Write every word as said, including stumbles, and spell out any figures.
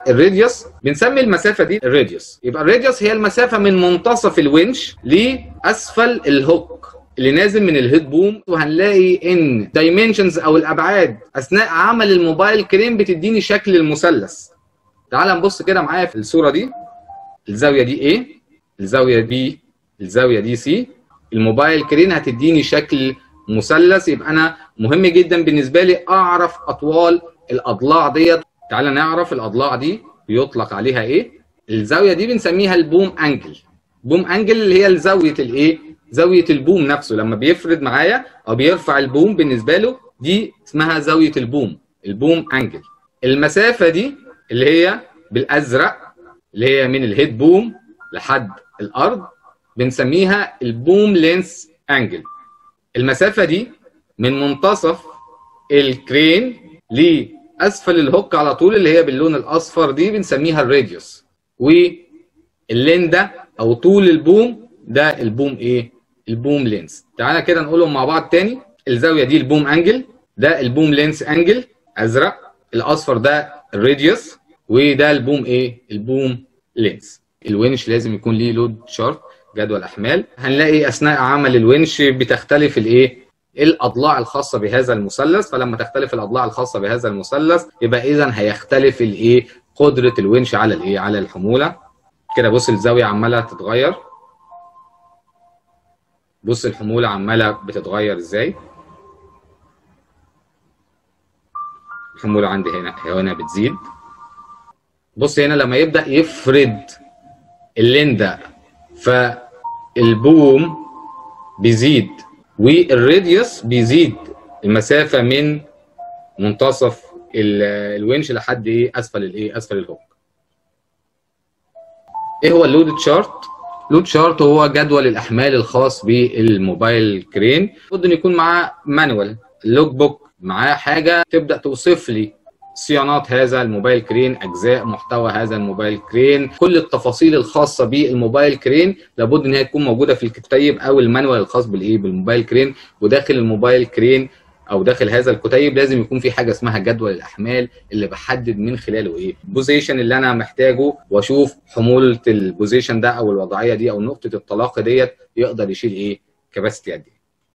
الراديوس، بنسمي المسافه دي الراديوس. يبقى الراديوس هي المسافه من منتصف الونش لاسفل الهوك اللي نازل من الهيد بوم. وهنلاقي ان دايمنشنز او الابعاد اثناء عمل الموبايل كرين بتديني شكل المثلث. تعال نبص كده معايا في الصوره دي. الزاويه دي A، الزاويه B، الزاويه دي C. الموبايل كرين هتديني شكل مثلث. يبقى انا مهم جدا بالنسبه لي اعرف اطوال الاضلاع ديت. تعالى نعرف الاضلاع دي بيطلق عليها ايه. الزاويه دي بنسميها البوم انجل. بوم انجل اللي هي زاويه الايه؟ زاويه البوم نفسه لما بيفرد معايا او بيرفع البوم بالنسبه له، دي اسمها زاويه البوم، البوم انجل. المسافه دي اللي هي بالازرق اللي هي من الهيد بوم لحد الارض بنسميها البوم لينس انجل. المسافه دي من منتصف الكرين لاسفل الهوك على طول اللي هي باللون الاصفر دي بنسميها الراديوس. واللين او طول البوم ده البوم ايه؟ البوم لينس. تعالى كده نقولهم مع بعض تاني. الزاويه دي البوم انجل، ده البوم لينس انجل ازرق، الاصفر ده الراديوس، وده البوم ايه؟ البوم لينس. الونش لازم يكون ليه لود شارت، جدول احمال. هنلاقي اثناء عمل الونش بتختلف الايه؟ الاضلاع الخاصه بهذا المثلث. فلما تختلف الاضلاع الخاصه بهذا المثلث يبقى اذا هيختلف الايه؟ قدره الونش على الايه؟ على الحموله. كده بص الزاويه عماله تتغير، بص الحموله عماله بتتغير ازاي. الحموله عندي هنا هنا بتزيد. بص هنا لما يبدا يفرد اللين ده فالبوم بيزيد والراديوس بيزيد المسافه من منتصف الونش لحد ايه؟ اسفل الايه؟ اسفل الهوك. ايه هو اللود تشارت؟ لود شارت هو جدول الاحمال الخاص بالموبايل كرين. المفروض ان يكون معاه مانوال، لوج بوك، معاه حاجه تبدا توصف لي صيانات هذا الموبايل كرين، اجزاء محتوى هذا الموبايل كرين، كل التفاصيل الخاصه بالموبايل كرين لابد ان هي تكون موجوده في الكتيب او المانوال الخاص بالايه؟ بالموبايل كرين. وداخل الموبايل كرين او داخل هذا الكتيب لازم يكون في حاجه اسمها جدول الاحمال اللي بحدد من خلاله ايه؟ البوزيشن اللي انا محتاجه، واشوف حموله البوزيشن ده او الوضعيه دي او نقطه الطلاق ديت يقدر يشيل ايه؟ كباستي قد ايه.